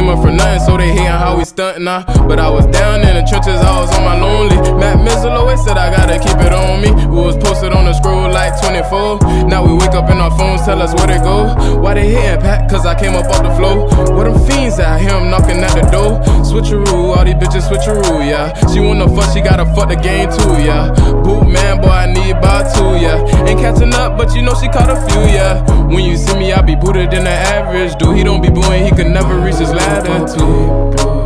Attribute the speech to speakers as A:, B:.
A: came up for nothing, so they hating how we stuntin', but I was down in the trenches, I was on my lonely. Matt Mizzle always said I gotta keep it on me. We was posted on the scroll like 24. Now we wake up and our phones tell us where to go. Why they hating, Pat? Cause I came up off the floor. Where them fiends at? I hear them knocking at the door. Switcheroo, all these bitches switcheroo, yeah. She wanna fuck, she gotta fuck the game too, yeah. Boot man, boy, I need about two, yeah. Ain't catching up, but you know she caught a few, yeah. When you see me, I be booted than the average dude. He don't be booing, he could never reach his ladder too.